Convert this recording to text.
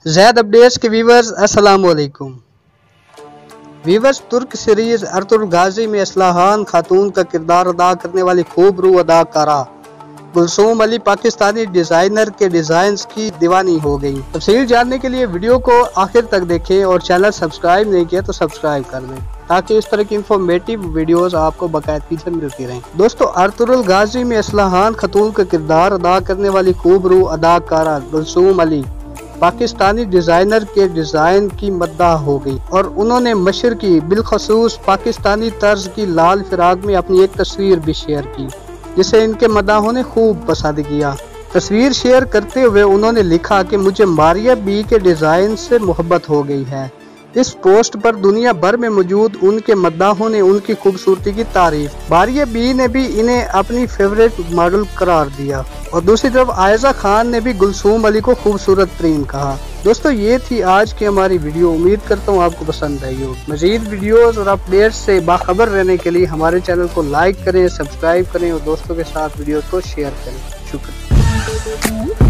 ज़ैद updates के viewers अस्सलाम वालेकुम। व्यूवर्स, तुर्क सीरीज अर्तुगरुल गाजी में असलाहान खातून का किरदार अदा करने वाली खूब रूह अदाकारा गुलसूम अली पाकिस्तानी डिजाइनर के डिजाइन की दीवानी हो गई। तफसील जानने के लिए वीडियो को आखिर तक देखें और चैनल सब्सक्राइब नहीं किया तो सब्सक्राइब कर दें ताकि इस तरह की इंफॉर्मेटिव वीडियोस आपको बाकायदगी से मिलती रहें। दोस्तों, अर्तुगरुल गाजी में असलाहान खातून का किरदार अदा करने वाली खूब रूह अदाकारा गुलसूम अली पाकिस्तानी डिजाइनर के डिजाइन की मद्दाह हो गई और उन्होंने नशर की बिलखसूस पाकिस्तानी तर्ज की लाल फिराक में अपनी एक तस्वीर भी शेयर की, जिसे इनके मद्दाहों ने खूब पसंद किया। तस्वीर शेयर करते हुए उन्होंने लिखा कि मुझे मारिया बी के डिजाइन से मोहब्बत हो गई है। इस पोस्ट पर दुनिया भर में मौजूद उनके मद्दाहों ने उनकी खूबसूरती की तारीफ। मारिया बी ने भी इन्हें अपनी फेवरेट मॉडल करार दिया और दूसरी तरफ आयजा खान ने भी गुलसूम अली को खूबसूरत तरीन कहा। दोस्तों, ये थी आज की हमारी वीडियो। उम्मीद करता हूँ आपको पसंद आई हो। मजीद वीडियोस और अपडेट्स से बाखबर रहने के लिए हमारे चैनल को लाइक करें, सब्सक्राइब करें और दोस्तों के साथ वीडियो को शेयर करें। शुक्रिया।